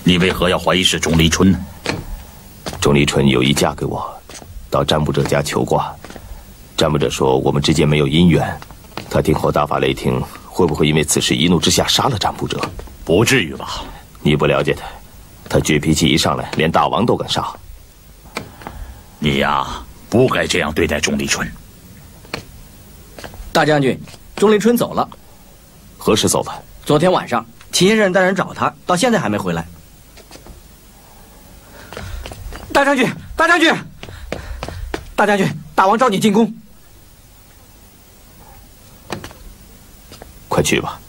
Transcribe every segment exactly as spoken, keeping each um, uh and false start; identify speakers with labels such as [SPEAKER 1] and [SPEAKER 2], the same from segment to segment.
[SPEAKER 1] 你为何要怀疑是钟离春呢？
[SPEAKER 2] 钟离春有意嫁给我，到占卜者家求卦。占卜者说我们之间没有姻缘，他听后大发雷霆，会不会因为此事一怒之下杀了占卜者？
[SPEAKER 1] 不至于吧？
[SPEAKER 2] 你不了解他，他倔脾气一上来，连大王都敢杀。
[SPEAKER 1] 你呀，不该这样对待钟离春。
[SPEAKER 3] 大将军，钟离春走了。
[SPEAKER 2] 何时走的？
[SPEAKER 3] 昨天晚上，秦先生带人找他，到现在还没回来。大将军，大将军，大将军，大王召你进宫。
[SPEAKER 2] 快去吧。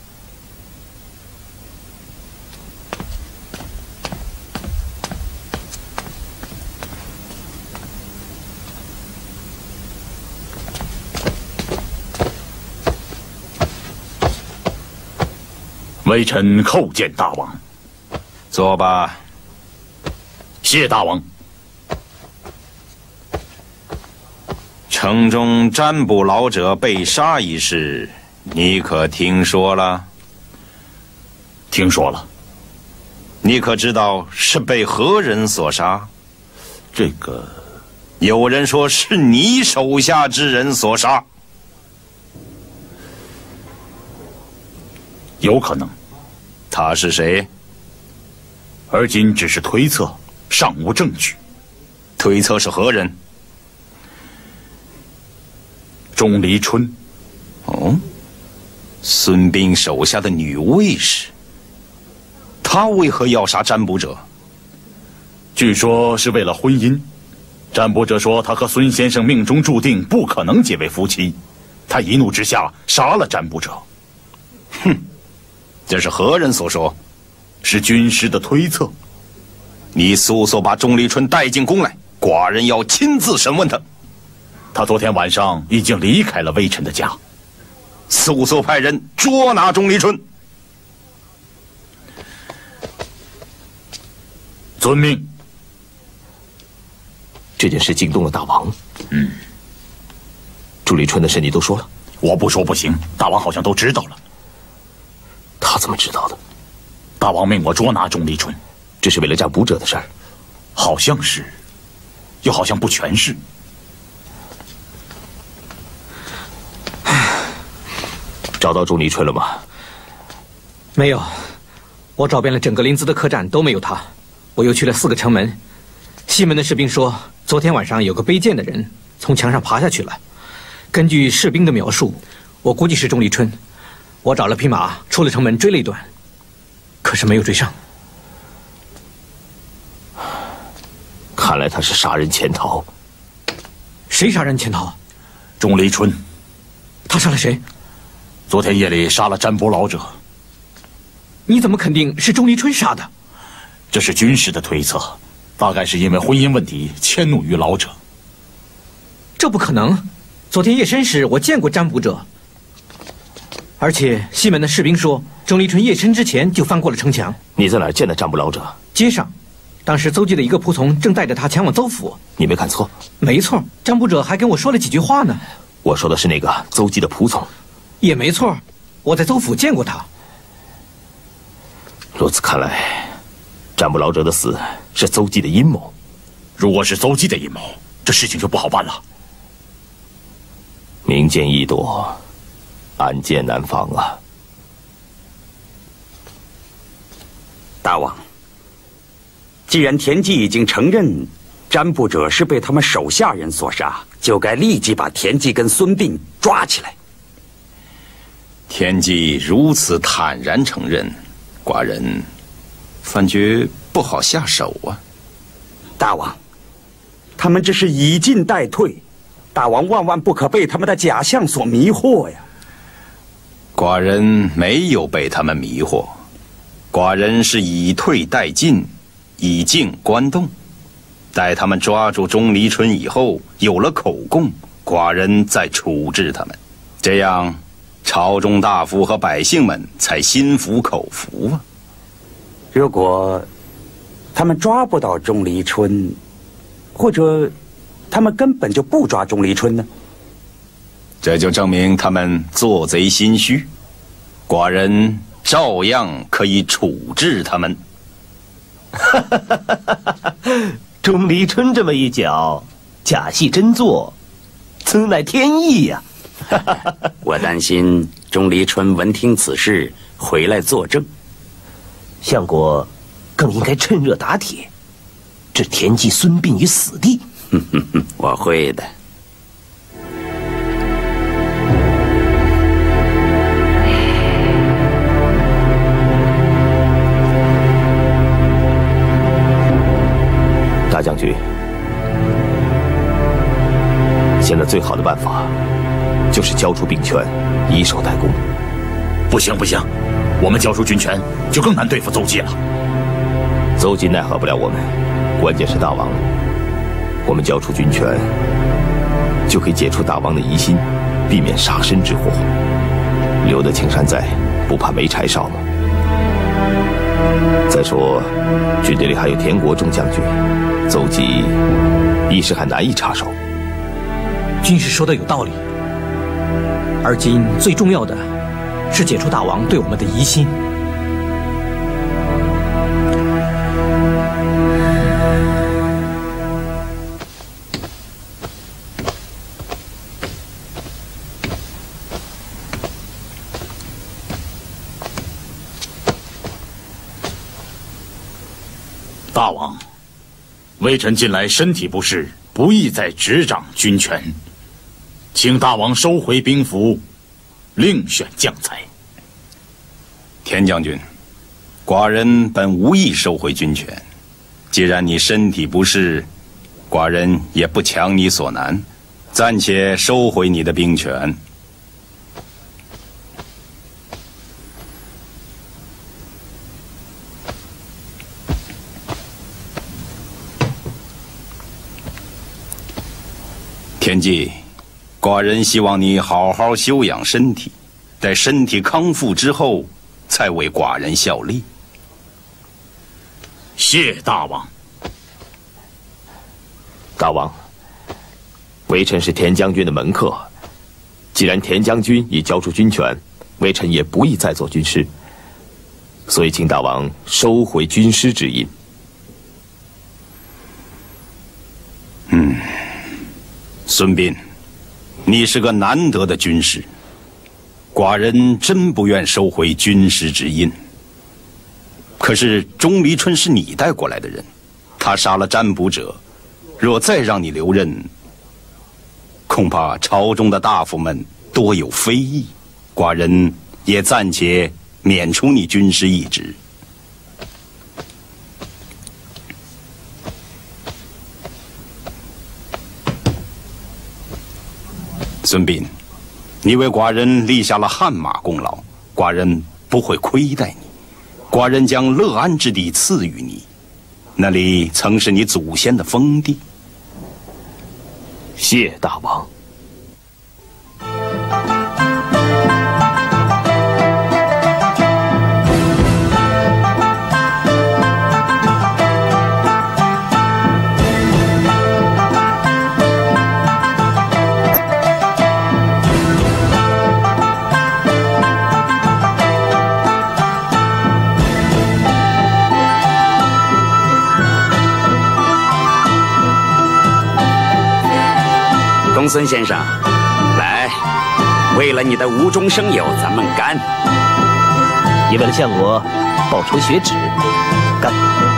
[SPEAKER 1] 微臣叩见大王。
[SPEAKER 4] 坐吧。
[SPEAKER 1] 谢大王。
[SPEAKER 4] 城中占卜老者被杀一事，你可听说了？
[SPEAKER 1] 听说了。
[SPEAKER 4] 你可知道是被何人所杀？
[SPEAKER 1] 这个，
[SPEAKER 4] 有人说是你手下之人所杀。
[SPEAKER 1] 有可能。
[SPEAKER 4] 他是谁？
[SPEAKER 1] 而今只是推测，尚无证据。
[SPEAKER 4] 推测是何人？
[SPEAKER 1] 钟离春。
[SPEAKER 4] 哦，孙膑手下的女卫士。他为何要杀占卜者？
[SPEAKER 1] 据说是为了婚姻。占卜者说他和孙先生命中注定不可能结为夫妻，他一怒之下杀了占卜者。
[SPEAKER 4] 哼，这是何人所说？
[SPEAKER 1] 是军师的推测。
[SPEAKER 4] 你速速把钟离春带进宫来，寡人要亲自审问他。
[SPEAKER 1] 他昨天晚上已经离开了微臣的家。
[SPEAKER 4] 速速派人捉拿钟离春。
[SPEAKER 1] 遵命。
[SPEAKER 2] 这件事惊动了大王。
[SPEAKER 1] 嗯。
[SPEAKER 2] 钟离春的事你都说了？
[SPEAKER 1] 我不说不行，大王好像都知道了。
[SPEAKER 2] 他怎么知道的？
[SPEAKER 1] 大王命我捉拿钟离春，
[SPEAKER 2] 这是为了占卜者的事儿。
[SPEAKER 1] 好像是，又好像不全是。
[SPEAKER 2] 找到钟离春了吗？
[SPEAKER 3] 没有，我找遍了整个临淄的客栈都没有他。我又去了四个城门，西门的士兵说，昨天晚上有个背剑的人从墙上爬下去了。根据士兵的描述，我估计是钟离春。我找了匹马，出了城门追了一段，可是没有追上。
[SPEAKER 2] 看来他是杀人潜逃。
[SPEAKER 3] 谁杀人潜逃？
[SPEAKER 1] 钟离春。
[SPEAKER 3] 他杀了谁？
[SPEAKER 1] 昨天夜里杀了占卜老者。
[SPEAKER 3] 你怎么肯定是钟离春杀的？
[SPEAKER 1] 这是军师的推测，大概是因为婚姻问题迁怒于老者。
[SPEAKER 3] 这不可能！昨天夜深时我见过占卜者，而且西门的士兵说，钟离春夜深之前就翻过了城墙。
[SPEAKER 2] 你在哪儿见的占卜老者？
[SPEAKER 3] 街上，当时邹忌的一个仆从正带着他前往邹府。
[SPEAKER 2] 你没看错？
[SPEAKER 3] 没错，占卜者还跟我说了几句话呢。
[SPEAKER 2] 我说的是那个邹忌的仆从。
[SPEAKER 3] 也没错，我在邹府见过他。
[SPEAKER 2] 如此看来，占卜老者的死是邹忌的阴谋。
[SPEAKER 1] 如果是邹忌的阴谋，这事情就不好办了。
[SPEAKER 2] 明剑易躲，暗箭难防啊！
[SPEAKER 5] 大王，既然田忌已经承认占卜者是被他们手下人所杀，就该立即把田忌跟孙膑抓起来。
[SPEAKER 4] 田忌如此坦然承认，寡人反觉不好下手啊。
[SPEAKER 5] 大王，他们这是以进代退，大王万万不可被他们的假象所迷惑呀。
[SPEAKER 4] 寡人没有被他们迷惑，寡人是以退代进，以静观动。待他们抓住钟离春以后，有了口供，寡人再处置他们，这样朝中大夫和百姓们才心服口服啊。
[SPEAKER 5] 如果他们抓不到钟离春，或者他们根本就不抓钟离春呢？
[SPEAKER 4] 这就证明他们做贼心虚，寡人照样可以处置他们。
[SPEAKER 6] 钟离春这么一搅，假戏真做，此乃天意呀、
[SPEAKER 5] 啊！我担心钟离春闻听此事回来作证，
[SPEAKER 6] 相国更应该趁热打铁，置田忌、孙膑于死地。
[SPEAKER 5] 哼哼哼，我会的。
[SPEAKER 2] 大将军，现在最好的办法就是交出兵权，以守待攻。
[SPEAKER 1] 不行不行，我们交出军权，就更难对付邹忌了。
[SPEAKER 2] 邹忌奈何不了我们，关键是大王。我们交出军权，就可以解除大王的疑心，避免杀身之祸。留得青山在，不怕没柴烧吗？再说，军队里还有田国众将军，邹忌一时还难以插手。
[SPEAKER 3] 军师说的有道理，而今最重要的是解除大王对我们的疑心。
[SPEAKER 1] 大王，微臣近来身体不适，不宜再执掌军权，请大王收回兵符，另选将才。
[SPEAKER 4] 田将军，寡人本无意收回军权，既然你身体不适，寡人也不强你所难，暂且收回你的兵权。田忌，寡人希望你好好休养身体，待身体康复之后，才为寡人效力。
[SPEAKER 1] 谢大王。
[SPEAKER 2] 大王，微臣是田将军的门客，既然田将军已交出军权，微臣也不宜再做军师，所以请大王收回军师之印。
[SPEAKER 4] 嗯。孙膑，你是个难得的军师，寡人真不愿收回军师之印。可是钟离春是你带过来的人，他杀了占卜者，若再让你留任，恐怕朝中的大夫们多有非议，寡人也暂且免除你军师一职。孙膑，你为寡人立下了汗马功劳，寡人不会亏待你，寡人将乐安之地赐予你，那里曾是你祖先的封地。
[SPEAKER 2] 谢大王。
[SPEAKER 5] 公孙先生，来，为了你的无中生有，咱们干！
[SPEAKER 6] 也为了相国报仇雪耻，干！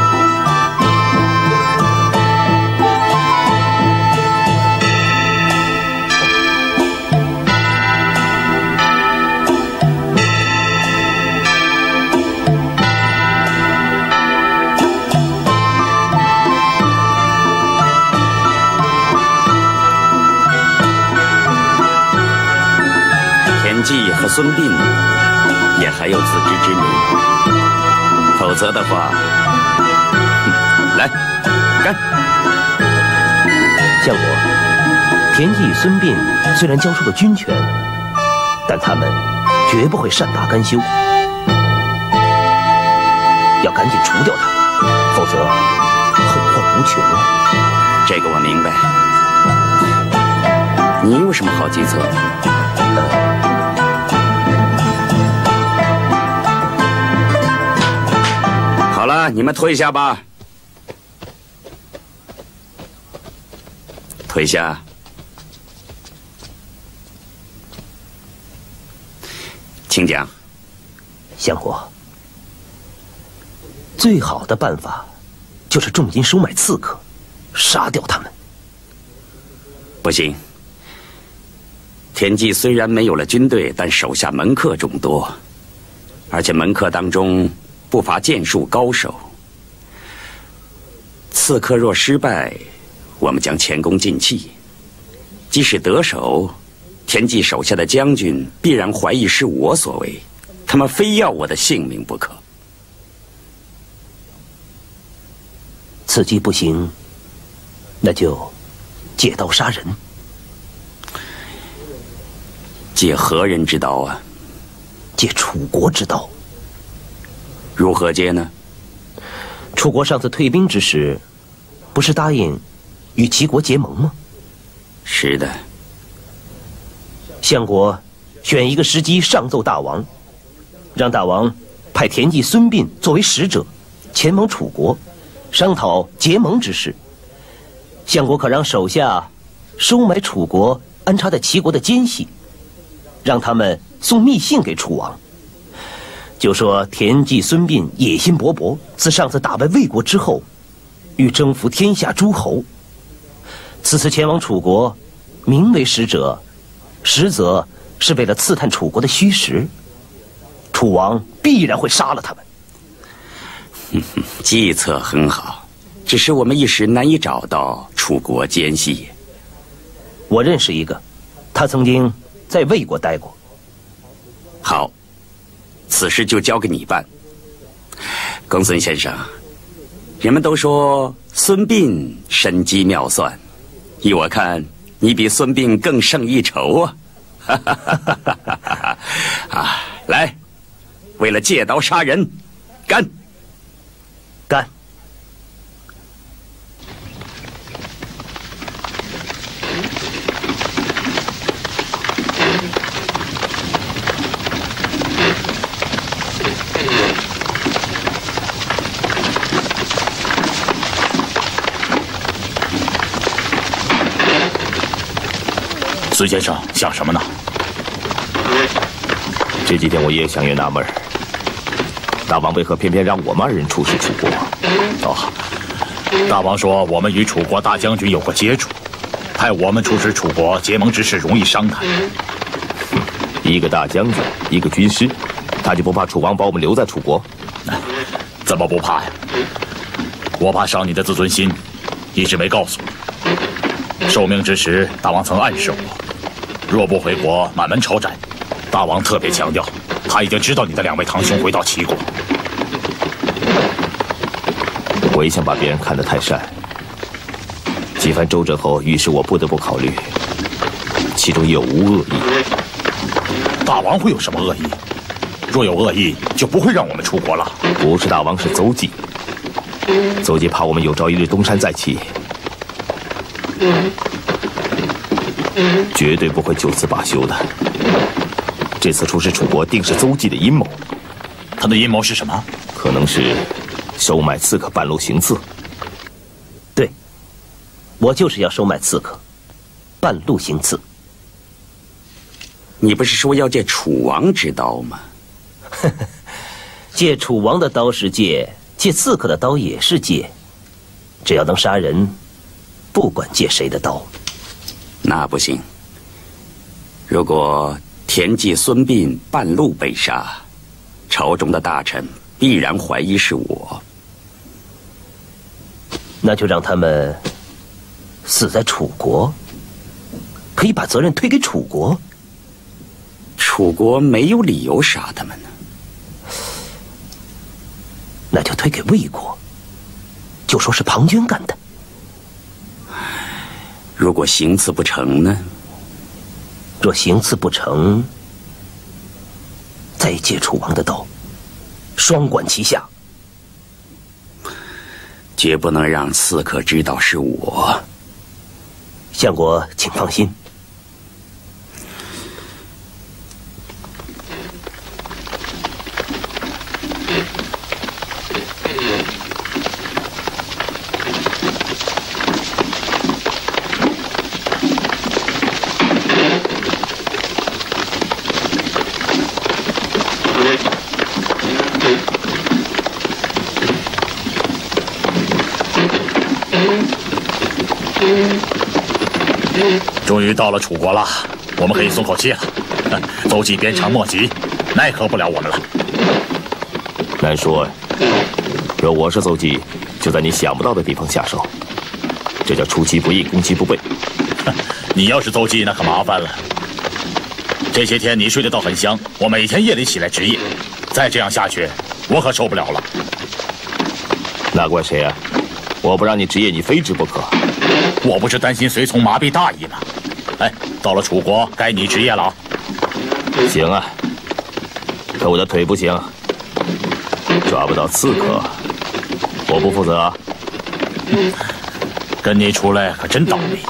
[SPEAKER 5] 田忌和孙膑也还有自知之明，否则的话，来，干！
[SPEAKER 6] 相国，田忌与孙膑虽然交出了军权，但他们绝不会善罢甘休，要赶紧除掉他们，否则后患无穷啊！
[SPEAKER 5] 这个我明白。你有什么好计策？好了，你们退下吧。 退下。请讲。
[SPEAKER 6] 相国，最好的办法就是重金收买刺客，杀掉他们。
[SPEAKER 5] 不行。田忌虽然没有了军队，但手下门客众多，而且门客当中不乏剑术高手。刺客若失败，我们将前功尽弃；即使得手，田忌手下的将军必然怀疑是我所为，他们非要我的性命不可。
[SPEAKER 6] 此计不行，那就借刀杀人。
[SPEAKER 5] 借何人之刀啊？
[SPEAKER 6] 借楚国之刀。
[SPEAKER 5] 如何借呢？
[SPEAKER 6] 楚国上次退兵之时，不是答应与齐国结盟吗？
[SPEAKER 5] 是的。
[SPEAKER 6] 相国选一个时机上奏大王，让大王派田忌、孙膑作为使者，前往楚国，商讨结盟之事。相国可让手下收买楚国安插在齐国的奸细，让他们送密信给楚王，就说田忌、孙膑野心勃勃，自上次打败魏国之后，欲征服天下诸侯。此次前往楚国，名为使者，实则是为了刺探楚国的虚实。楚王必然会杀了他们。
[SPEAKER 5] 计策很好，只是我们一时难以找到楚国奸细。
[SPEAKER 6] 我认识一个，他曾经在魏国待过。
[SPEAKER 5] 好，此事就交给你办。公孙先生，人们都说孙膑神机妙算，依我看，你比孙膑更胜一筹啊！啊，来，为了借刀杀人，干！
[SPEAKER 6] 干！
[SPEAKER 1] 孙先生想什么呢？
[SPEAKER 2] 这几天我也想越纳闷儿，大王为何偏偏让我们二人出使楚国？
[SPEAKER 1] 哦，大王说我们与楚国大将军有过接触，派我们出使楚国结盟之事容易商谈。
[SPEAKER 2] 一个大将军，一个军师，他就不怕楚王把我们留在楚国？
[SPEAKER 1] 怎么不怕呀？我怕伤你的自尊心，一直没告诉你。受命之时，大王曾暗示我，若不回国，满门抄斩。大王特别强调，他已经知道你的两位堂兄回到齐国。
[SPEAKER 2] 我一向把别人看得太善，几番周折后，于是我不得不考虑，其中有无恶意。
[SPEAKER 1] 大王会有什么恶意？若有恶意，就不会让我们出国了。
[SPEAKER 2] 不是大王，是邹忌。邹忌怕我们有朝一日东山再起，绝对不会就此罢休的。这次出使楚国，定是邹忌的阴谋。
[SPEAKER 1] 他的阴谋是什么？
[SPEAKER 2] 可能是收买刺客，半路行刺。
[SPEAKER 6] 对，我就是要收买刺客，半路行刺。
[SPEAKER 5] 你不是说要借楚王之刀吗？
[SPEAKER 6] 借楚王的刀是借，借刺客的刀也是借。只要能杀人，不管借谁的刀。
[SPEAKER 5] 那不行。如果田忌、孙膑半路被杀，朝中的大臣必然怀疑是我。
[SPEAKER 6] 那就让他们死在楚国，可以把责任推给楚国。
[SPEAKER 5] 楚国没有理由杀他们呢。
[SPEAKER 6] 那就推给魏国，就说是庞涓干的。
[SPEAKER 5] 如果行刺不成呢？
[SPEAKER 6] 若行刺不成，再借楚王的刀，双管齐下。
[SPEAKER 5] 绝不能让刺客知道是我。
[SPEAKER 6] 相国，请放心。
[SPEAKER 1] 终于到了楚国了，我们可以松口气了。邹忌鞭长莫及，奈何不了我们了。
[SPEAKER 2] 难说，若我是邹忌，就在你想不到的地方下手。这叫出其不意，攻其不备。
[SPEAKER 1] 你要是邹忌，那可麻烦了。这些天你睡得倒很香，我每天夜里起来值夜，再这样下去，我可受不了了。
[SPEAKER 2] 那怪谁啊？我不让你值夜，你非值不可。
[SPEAKER 1] 我不是担心随从麻痹大意吗？哎，到了楚国，该你值夜了啊。
[SPEAKER 2] 行啊，可我的腿不行，抓不到刺客，我不负责啊。
[SPEAKER 1] 跟你出来可真倒霉。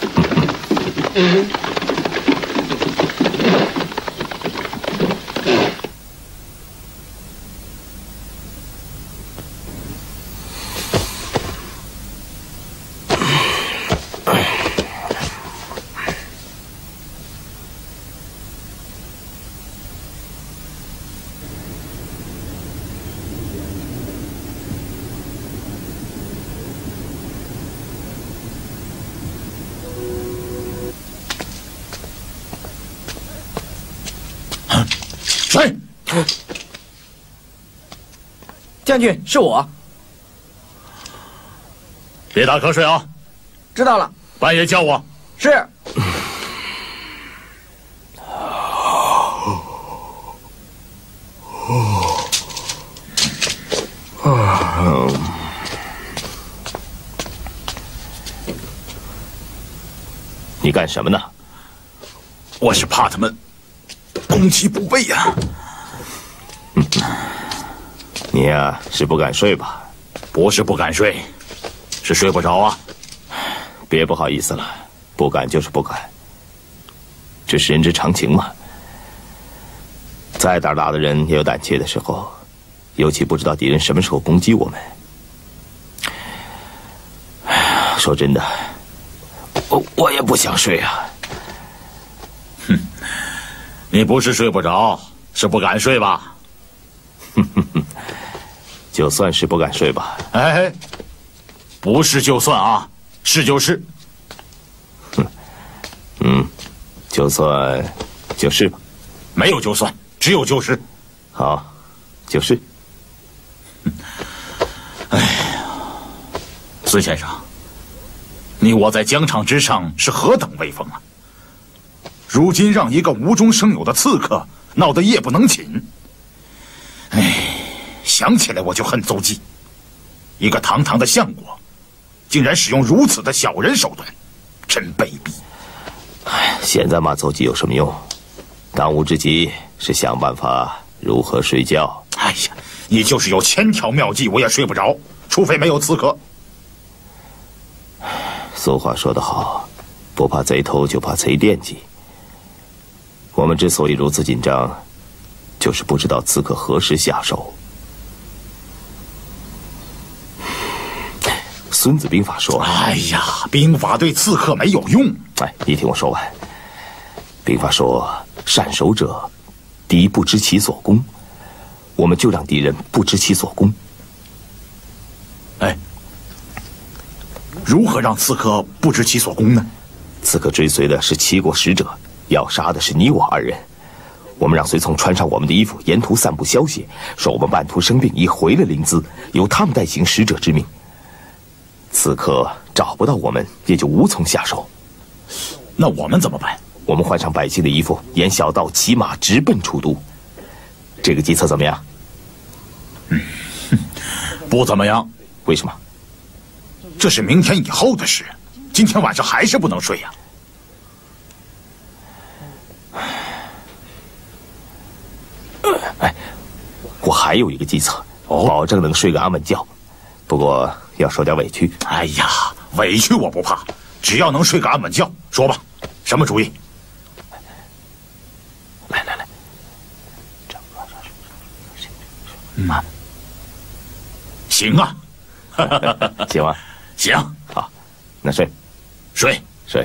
[SPEAKER 1] 谁？
[SPEAKER 7] 将军，是我。
[SPEAKER 1] 别打瞌睡啊！
[SPEAKER 7] 知道了。
[SPEAKER 1] 半夜叫我。
[SPEAKER 7] 是。
[SPEAKER 2] 你干什么呢？
[SPEAKER 1] 我是怕他们攻其不备呀。
[SPEAKER 2] 你呀，是不敢睡吧？
[SPEAKER 1] 不是不敢睡，是睡不着啊。
[SPEAKER 2] 别不好意思了，不敢就是不敢，这是人之常情嘛。再胆大的人也有胆怯的时候，尤其不知道敌人什么时候攻击我们。说真的，我我也不想睡啊。
[SPEAKER 1] 哼，你不是睡不着，是不敢睡吧？
[SPEAKER 2] 哼哼哼，就算是不敢睡吧。
[SPEAKER 1] 哎，不是就算啊，是就是。
[SPEAKER 2] 哼，嗯，就算就是吧。
[SPEAKER 1] 没有就算，只有就是。
[SPEAKER 2] 好，就是。
[SPEAKER 1] 哎呀，孙先生，你我在疆场之上是何等威风啊！如今让一个无中生有的刺客闹得夜不能寝。哎，想起来我就恨邹忌，一个堂堂的相国，竟然使用如此的小人手段，真卑鄙。
[SPEAKER 2] 哎，现在骂邹忌有什么用？当务之急是想办法如何睡觉。
[SPEAKER 1] 哎呀，你就是有千条妙计，我也睡不着，除非没有刺客。
[SPEAKER 2] 俗话说得好，不怕贼偷，就怕贼惦记。我们之所以如此紧张，就是不知道刺客何时下手。孙子兵法说：“
[SPEAKER 1] 哎呀，兵法对刺客没有用。”
[SPEAKER 2] 哎，你听我说完。兵法说：“善守者，敌不知其所攻。”我们就让敌人不知其所攻。
[SPEAKER 1] 哎，如何让刺客不知其所攻呢？
[SPEAKER 2] 刺客追随的是齐国使者，要杀的是你我二人。我们让随从穿上我们的衣服，沿途散布消息，说我们半途生病，已回了临淄，由他们代行使者之命。刺客找不到我们，也就无从下手。
[SPEAKER 1] 那我们怎么办？
[SPEAKER 2] 我们换上百姓的衣服，沿小道骑马直奔楚都。这个计策怎么样？
[SPEAKER 1] 嗯，不怎么样。
[SPEAKER 2] 为什么？
[SPEAKER 1] 这是明天以后的事，今天晚上还是不能睡呀。
[SPEAKER 2] 哎，我还有一个计策，哦、保证能睡个安稳觉，不过要受点委屈。
[SPEAKER 1] 哎呀，委屈我不怕，只要能睡个安稳觉。说吧，什么主意？
[SPEAKER 2] 来来来，
[SPEAKER 1] 嗯，行啊，
[SPEAKER 2] 行吗？
[SPEAKER 1] 行，
[SPEAKER 2] 好，那睡，
[SPEAKER 1] 睡，
[SPEAKER 2] 睡。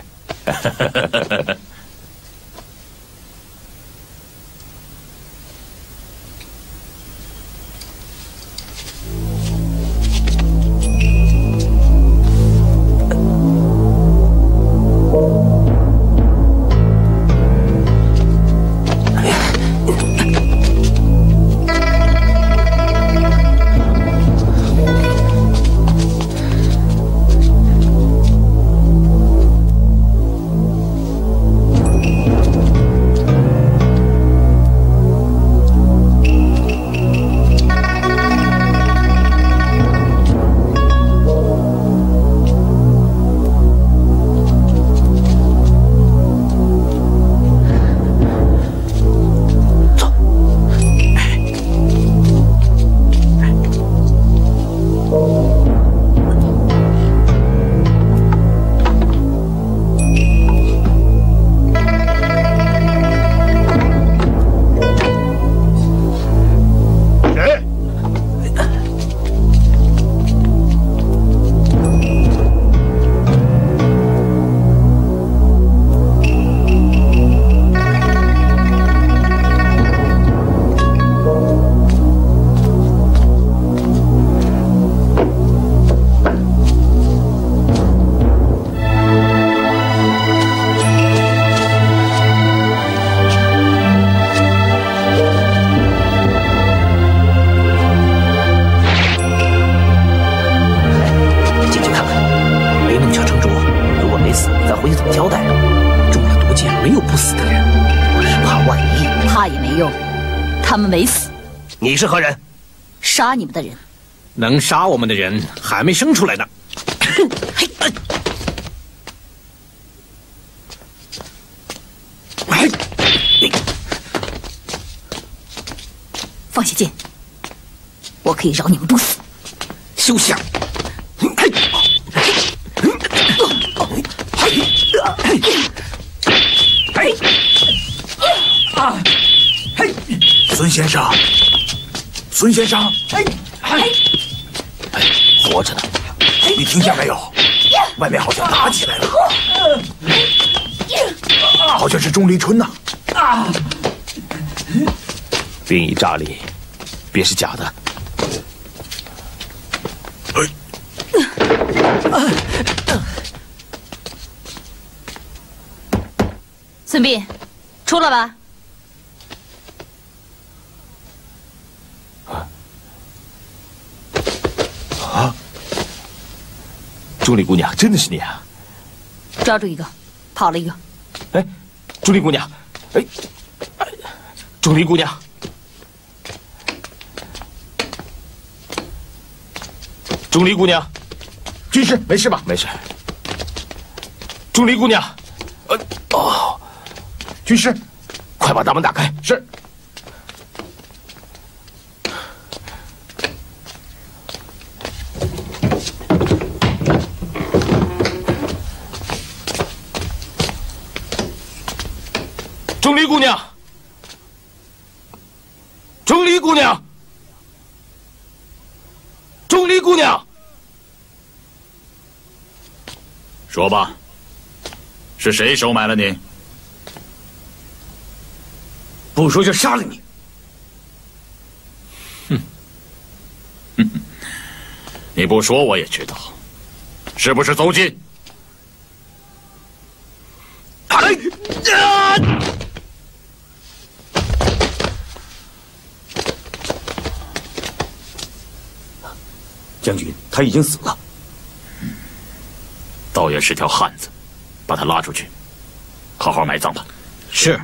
[SPEAKER 8] 他们没死。
[SPEAKER 6] 你是何人？
[SPEAKER 8] 杀你们的人。
[SPEAKER 3] 能杀我们的人还没生出来呢。
[SPEAKER 8] 放下剑，我可以饶你们不死。
[SPEAKER 3] 休想！
[SPEAKER 1] 啊！嘿，孙先生，孙先生，哎哎哎，活着呢！你听见没有？外面好像打起来了，好像是钟离春呐！啊！
[SPEAKER 2] 兵役炸裂，别是假的。
[SPEAKER 8] 孙膑，出来吧。
[SPEAKER 2] 啊！钟离姑娘，真的是你啊！
[SPEAKER 8] 抓住一个，跑了一个。
[SPEAKER 2] 哎，钟离姑娘，哎，钟离姑娘，钟离姑娘，
[SPEAKER 1] 军师没事吧？
[SPEAKER 2] 没事。钟离姑娘，呃，哦，
[SPEAKER 1] 军师，
[SPEAKER 2] 快把大门打开。
[SPEAKER 1] 是。
[SPEAKER 2] 钟离姑娘，钟离姑娘，钟离姑娘，
[SPEAKER 1] 说吧，是谁收买了你？
[SPEAKER 7] 不说就杀了你！
[SPEAKER 1] 哼，哼哼，你不说我也知道，是不是邹忌？哎呀！
[SPEAKER 7] 将军，他已经死了。
[SPEAKER 1] 倒也是条汉子，把他拉出去，好好埋葬吧。
[SPEAKER 3] 是。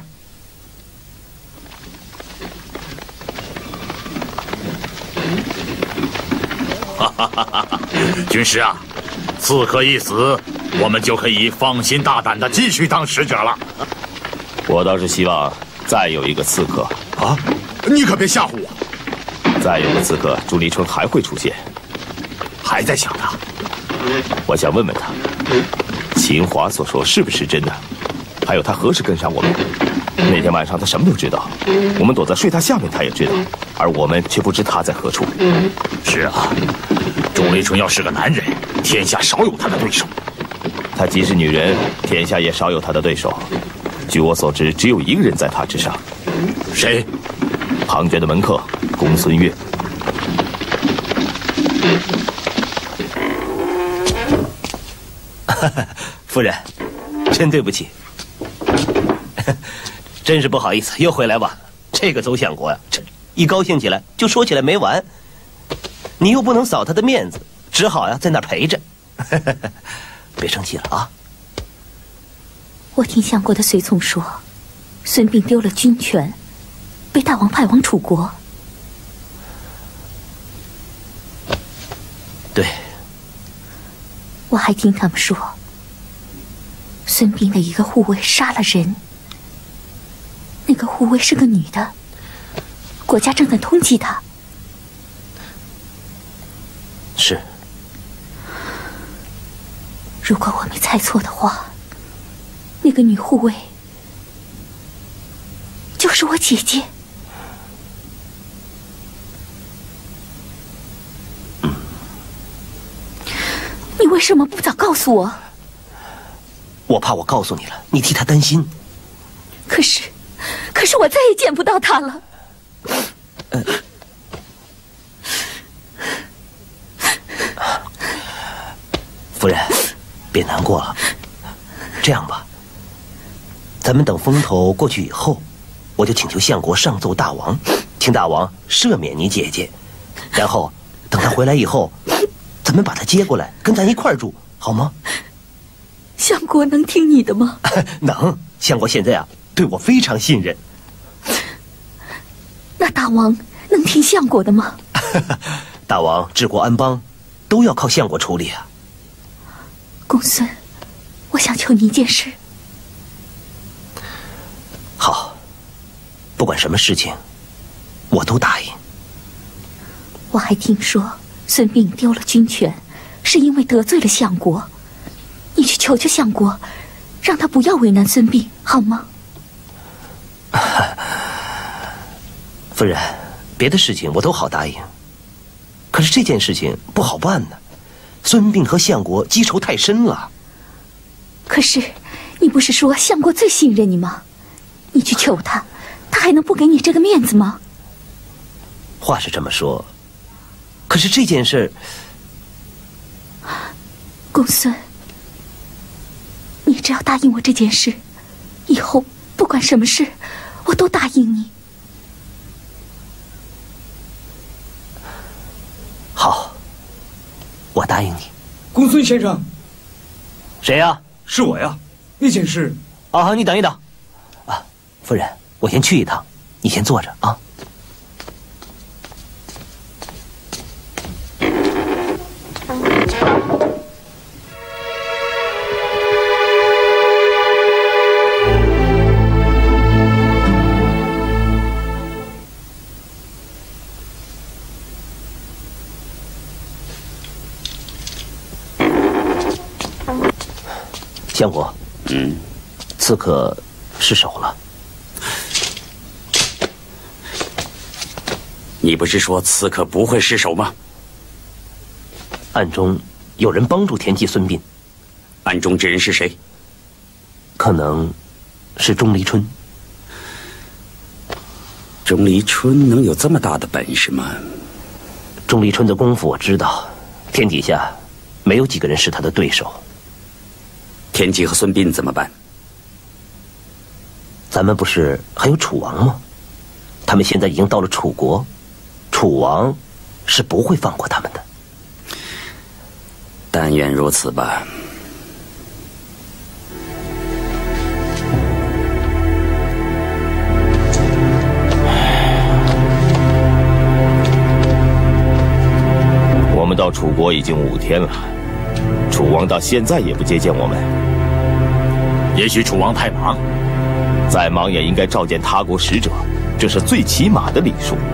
[SPEAKER 1] 哈哈哈哈！军师啊，刺客一死，我们就可以放心大胆的继续当使者了。
[SPEAKER 2] 我倒是希望再有一个刺客
[SPEAKER 1] 啊！你可别吓唬我。
[SPEAKER 2] 再有个刺客，钟离春还会出现。
[SPEAKER 1] 还在想他？
[SPEAKER 2] 我想问问他，秦华所说是不是真的？还有他何时跟上我们？那天晚上他什么都知道，我们躲在睡榻下面他也知道，而我们却不知他在何处。
[SPEAKER 1] 是啊，钟离春要是个男人，天下少有他的对手。
[SPEAKER 2] 他即是女人，天下也少有他的对手。据我所知，只有一个人在他之上。
[SPEAKER 1] 谁？
[SPEAKER 2] 庞涓的门客公孙越。
[SPEAKER 6] 夫人，真对不起，真是不好意思，又回来晚了。这个邹相国呀，这一高兴起来就说起来没完，你又不能扫他的面子，只好呀在那儿陪着。别生气了啊！
[SPEAKER 8] 我听相国的随从说，孙膑丢了军权，被大王派往楚国。
[SPEAKER 6] 对。
[SPEAKER 8] 我还听他们说，孙膑的一个护卫杀了人，那个护卫是个女的，国家正在通缉她。
[SPEAKER 6] 是。
[SPEAKER 8] 如果我没猜错的话，那个女护卫就是我姐姐。你为什么不早告诉我？
[SPEAKER 6] 我怕我告诉你了，你替他担心。
[SPEAKER 8] 可是，可是我再也见不到他了。
[SPEAKER 6] 呃， 难过了。这样吧，咱们等风头过去以后，我就请求相国上奏大王，请大王赦免你姐姐，然后等她回来以后，咱们把她接过来，跟咱一块儿住，好吗？
[SPEAKER 8] 相国能听你的吗？
[SPEAKER 6] 能，相国现在啊，对我非常信任。
[SPEAKER 8] 那大王能听相国的吗？
[SPEAKER 6] 大王治国安邦，都要靠相国处理啊。
[SPEAKER 8] 公孙，我想求你一件事。
[SPEAKER 6] 好，不管什么事情，我都答应。
[SPEAKER 8] 我还听说孙膑丢了军权，是因为得罪了相国。你去求求相国，让他不要为难孙膑，好吗？
[SPEAKER 6] 夫人，别的事情我都好答应，可是这件事情不好办呢。孙膑和相国积仇太深了。
[SPEAKER 8] 可是，你不是说相国最信任你吗？你去求他，他还能不给你这个面子吗？
[SPEAKER 6] 话是这么说，可是这件事，
[SPEAKER 8] 公孙，你只要答应我这件事，以后不管什么事，我都答应你。
[SPEAKER 6] 好，我答应你。
[SPEAKER 7] 公孙先生，
[SPEAKER 6] 谁呀？
[SPEAKER 7] 是我呀。那件事……
[SPEAKER 6] 啊，你等一等。啊，夫人，我先去一趟，你先坐着啊。相国，
[SPEAKER 5] 嗯，
[SPEAKER 6] 刺客失手了。
[SPEAKER 5] 你不是说刺客不会失手吗？
[SPEAKER 6] 暗中有人帮助田忌、孙膑。
[SPEAKER 5] 暗中之人是谁？
[SPEAKER 6] 可能是钟离春。
[SPEAKER 5] 钟离春能有这么大的本事吗？
[SPEAKER 6] 钟离春的功夫我知道，天底下没有几个人是他的对手。
[SPEAKER 5] 田忌和孙膑怎么办？
[SPEAKER 6] 咱们不是还有楚王吗？他们现在已经到了楚国，楚王是不会放过他们的。
[SPEAKER 5] 但愿如此吧。
[SPEAKER 2] 我们到楚国已经五天了，楚王到现在也不接见我们。
[SPEAKER 1] 也许楚王太忙，
[SPEAKER 2] 再忙也应该召见他国使者，这是最起码的礼数。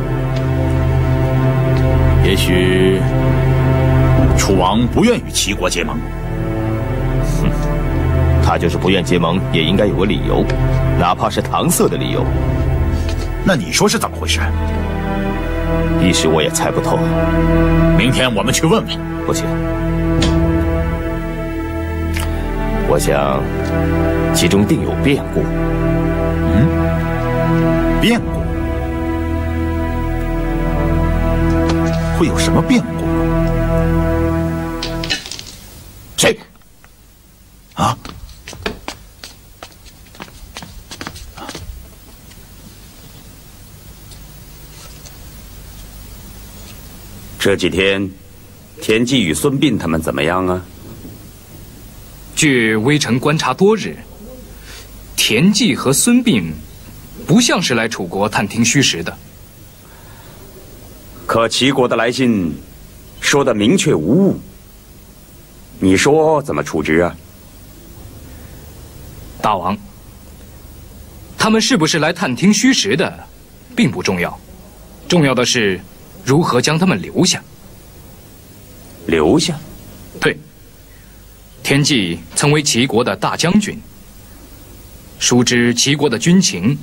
[SPEAKER 1] 也许楚王不愿与齐国结盟。
[SPEAKER 2] 哼，他就是不愿结盟，也应该有个理由，哪怕是搪塞的理由。
[SPEAKER 1] 那你说是怎么回事？
[SPEAKER 2] 一时我也猜不透。
[SPEAKER 1] 明天我们去问问。
[SPEAKER 2] 不行，我想其中定有变故。
[SPEAKER 1] 嗯，变故？会有什么变故？谁？啊？
[SPEAKER 5] 这几天，田忌与孙膑他们怎么样啊？
[SPEAKER 9] 据微臣观察多日，田忌和孙膑不像是来楚国探听虚实的。
[SPEAKER 5] 可齐国的来信说的明确无误，你说怎么处置啊？
[SPEAKER 9] 大王，他们是不是来探听虚实的，并不重要，重要的是如何将他们留下。
[SPEAKER 5] 留下？
[SPEAKER 9] 对。田忌曾为齐国的大将军，熟知齐国的军情。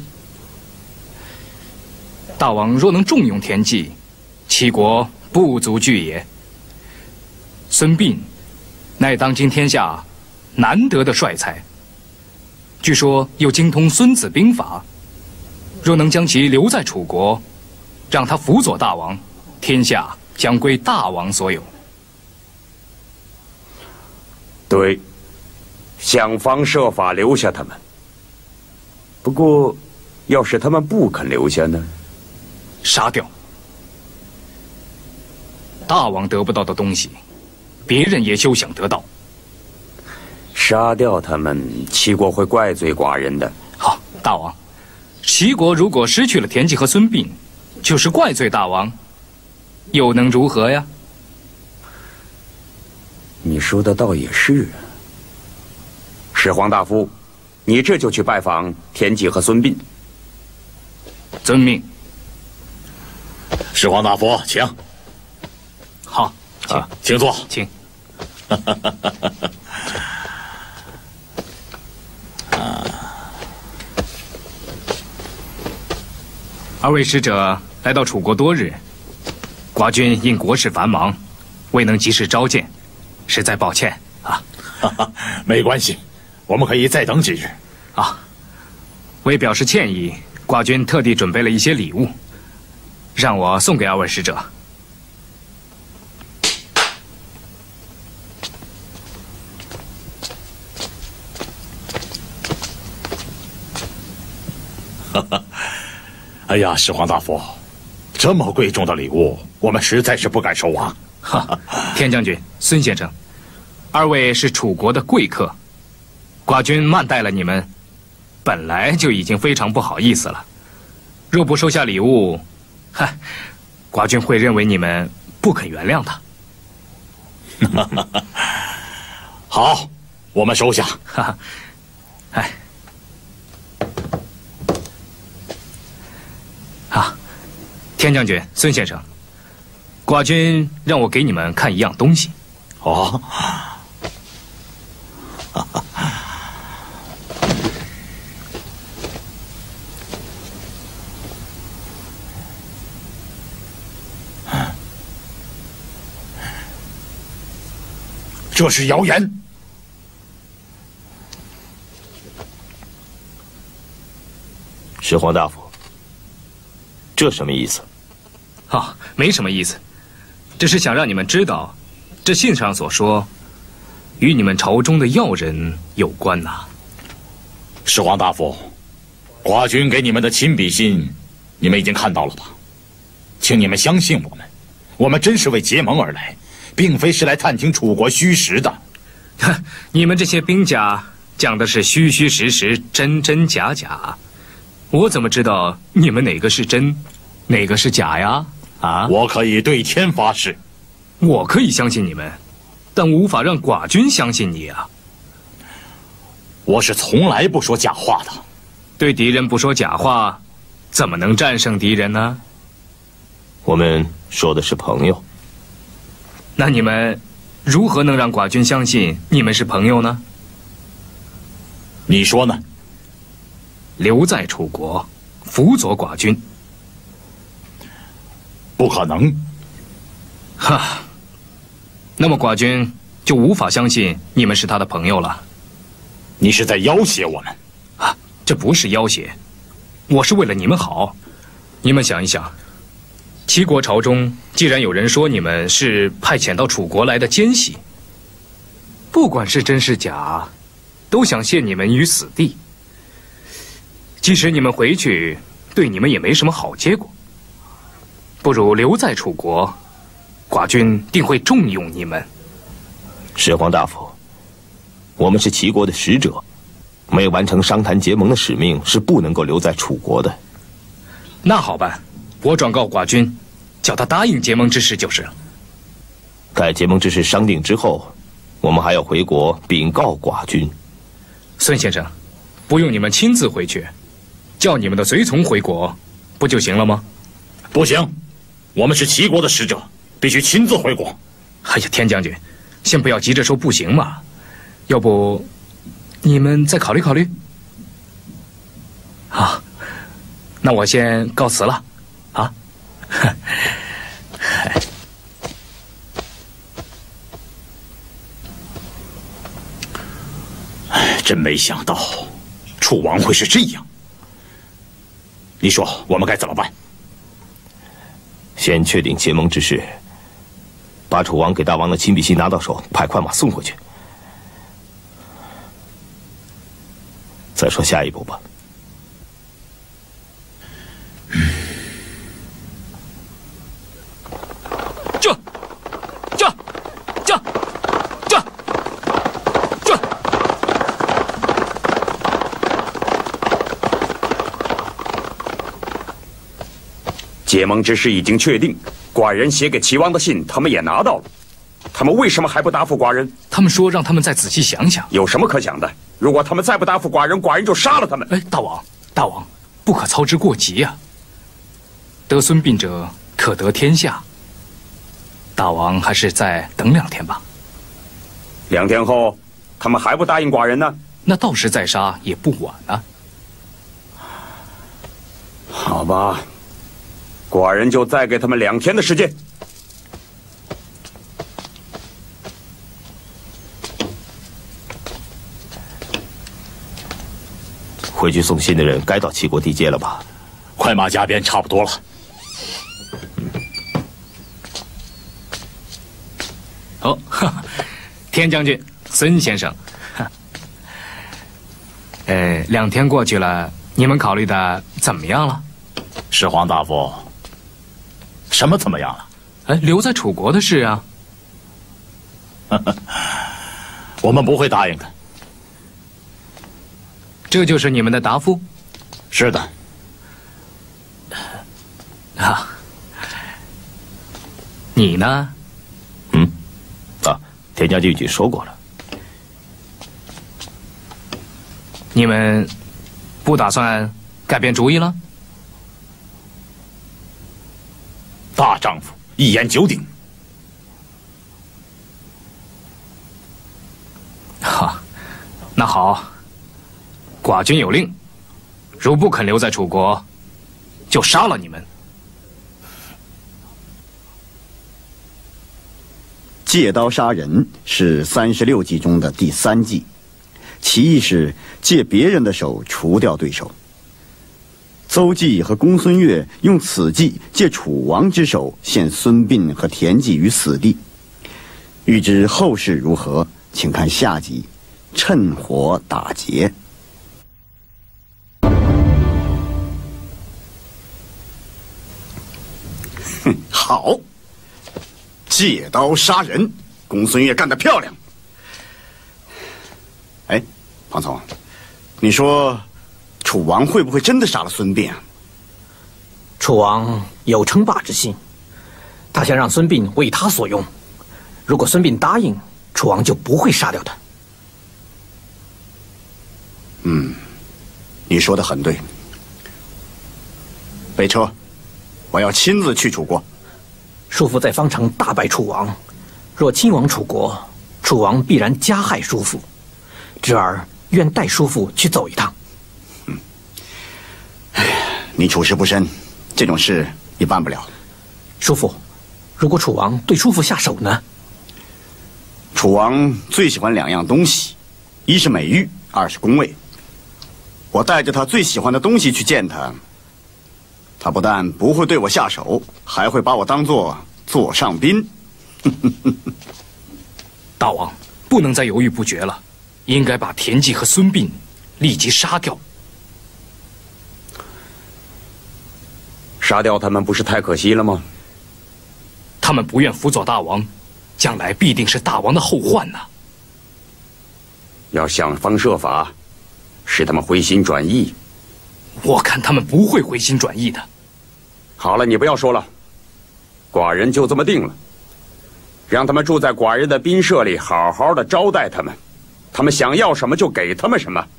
[SPEAKER 9] 大王若能重用田忌，齐国不足惧也。孙膑乃当今天下难得的帅才，据说又精通孙子兵法。若能将其留在楚国，让他辅佐大王，天下将归大王所有。
[SPEAKER 5] 对， 想方设法留下他们。不过，要是他们不肯留下呢？
[SPEAKER 9] 杀掉。大王得不到的东西，别人也休想得到。
[SPEAKER 5] 杀掉他们，齐国会怪罪寡人的。
[SPEAKER 9] 好，大王，齐国如果失去了田忌和孙膑，就是怪罪大王，又能如何呀？
[SPEAKER 5] 你说的倒也是。始皇大夫，你这就去拜访田忌和孙膑。
[SPEAKER 9] 遵命。
[SPEAKER 1] 始皇大夫，请。
[SPEAKER 9] 好，请、
[SPEAKER 1] 啊、请坐，
[SPEAKER 9] 请。二位使者来到楚国多日，寡君因国事繁忙，未能及时召见，实在抱歉啊。
[SPEAKER 1] 没关系，我们可以再等几日。
[SPEAKER 9] 啊，为表示歉意，寡君特地准备了一些礼物，让我送给二位使者。
[SPEAKER 1] 哎呀，始皇大夫，这么贵重的礼物，我们实在是不敢收啊！
[SPEAKER 9] 哈，田将军、孙先生，二位是楚国的贵客，寡君慢待了你们，本来就已经非常不好意思了。若不收下礼物，嗨，寡君会认为你们不肯原谅他。
[SPEAKER 1] 好，我们收下。
[SPEAKER 9] 哈哈，哎。啊，田将军、孙先生，寡君让我给你们看一样东西。
[SPEAKER 1] 哦，这是谣言。
[SPEAKER 2] 始皇大夫，这什么意思？
[SPEAKER 9] 啊，没什么意思，只是想让你们知道，这信上所说，与你们朝中的要人有关呐、啊。
[SPEAKER 1] 始皇大夫，寡君给你们的亲笔信，你们已经看到了吧？请你们相信我们，我们真是为结盟而来，并非是来探听楚国虚实的。
[SPEAKER 9] 你们这些兵家讲的是虚虚实实、真真假假，我怎么知道你们哪个是真，哪个是假呀？啊！
[SPEAKER 1] 我可以对天发誓，
[SPEAKER 9] 我可以相信你们，但无法让寡君相信你啊。
[SPEAKER 1] 我是从来不说假话的。
[SPEAKER 9] 对敌人不说假话，怎么能战胜敌人呢？
[SPEAKER 2] 我们说的是朋友。
[SPEAKER 9] 那你们如何能让寡君相信你们是朋友呢？
[SPEAKER 1] 你说呢？
[SPEAKER 9] 留在楚国，辅佐寡君。
[SPEAKER 1] 不可能。
[SPEAKER 9] 哈，那么寡君就无法相信你们是他的朋友了。
[SPEAKER 1] 你是在要挟我们？
[SPEAKER 9] 啊，这不是要挟，我是为了你们好。你们想一想，齐国朝中既然有人说你们是派遣到楚国来的奸细，不管是真是假，都想陷你们于死地。即使你们回去，对你们也没什么好结果。不如留在楚国，寡君定会重用你们。
[SPEAKER 2] 始皇大夫，我们是齐国的使者，没完成商谈结盟的使命，是不能够留在楚国的。
[SPEAKER 9] 那好办，我转告寡君，叫他答应结盟之事就是了。
[SPEAKER 2] 待结盟之事商定之后，我们还要回国禀告寡君。
[SPEAKER 9] 孙先生，不用你们亲自回去，叫你们的随从回国，不就行了吗？
[SPEAKER 1] 不行，我们是齐国的使者，必须亲自回国。
[SPEAKER 9] 哎呀，田将军，先不要急着说不行嘛，要不你们再考虑考虑。好，那我先告辞了，啊。
[SPEAKER 1] 真没想到，楚王会是这样。你说我们该怎么办？
[SPEAKER 2] 先确定结盟之事，把楚王给大王的亲笔信拿到手，派快马送回去。 再说下一步吧。
[SPEAKER 9] 这，这，这，这，这。
[SPEAKER 5] 结盟之事已经确定，寡人写给齐王的信，他们也拿到了。他们为什么还不答复寡人？
[SPEAKER 9] 他们说让他们再仔细想想。
[SPEAKER 5] 有什么可想的？如果他们再不答复寡人，寡人就杀了他们。
[SPEAKER 9] 哎，大王，大王，不可操之过急呀、啊。得孙膑者，可得天下。大王还是再等两天吧。
[SPEAKER 5] 两天后，他们还不答应寡人呢？
[SPEAKER 9] 那到时再杀也不晚啊。
[SPEAKER 5] 好吧，寡人就再给他们两天的时间。
[SPEAKER 2] 回去送信的人该到齐国地界了吧？
[SPEAKER 1] 快马加鞭，差不多了。
[SPEAKER 9] 哦，田将军，孙先生，呃，两天过去了，你们考虑的怎么样了？
[SPEAKER 1] 始皇大夫，什么怎么样了？
[SPEAKER 9] 哎，留在楚国的事啊。
[SPEAKER 1] 我们不会答应的。
[SPEAKER 9] 这就是你们的答复？
[SPEAKER 1] 是的。
[SPEAKER 9] 啊，你呢？
[SPEAKER 2] 嗯，啊，田将军已经说过了。
[SPEAKER 9] 你们不打算改变主意了？
[SPEAKER 1] 大丈夫一言九鼎。
[SPEAKER 9] 哈，那好。寡君有令，如不肯留在楚国，就杀了你们。
[SPEAKER 10] 借刀杀人是三十六计中的第三计，其意是借别人的手除掉对手。邹忌和公孙越用此计借楚王之手陷孙膑和田忌于死地。欲知后事如何，请看下集《趁火打劫》。好，借刀杀人，公孙越干得漂亮。哎，庞总，你说楚王会不会真的杀了孙膑啊？
[SPEAKER 3] 楚王有称霸之心，他想让孙膑为他所用。如果孙膑答应，楚王就不会杀掉他。
[SPEAKER 10] 嗯，你说的很对。备车，我要亲自去楚国。
[SPEAKER 3] 叔父在方城大败楚王，若亲往楚国，楚王必然加害叔父。侄儿愿带叔父去走一趟。
[SPEAKER 10] 嗯，哎呀，你处事不慎，这种事也办不了。
[SPEAKER 3] 叔父，如果楚王对叔父下手呢？
[SPEAKER 10] 楚王最喜欢两样东西，一是美玉，二是宫位。我带着他最喜欢的东西去见他，他不但不会对我下手，还会把我当作座上宾。
[SPEAKER 9] 大王，不能再犹豫不决了，应该把田忌和孙膑立即杀掉。
[SPEAKER 5] 杀掉他们不是太可惜了吗？
[SPEAKER 9] 他们不愿辅佐大王，将来必定是大王的后患呐。
[SPEAKER 5] 要想方设法使他们回心转意。
[SPEAKER 9] 我看他们不会回心转意的。
[SPEAKER 5] 好了，你不要说了，寡人就这么定了，让他们住在寡人的宾舍里，好好的招待他们，他们想要什么就给他们什么，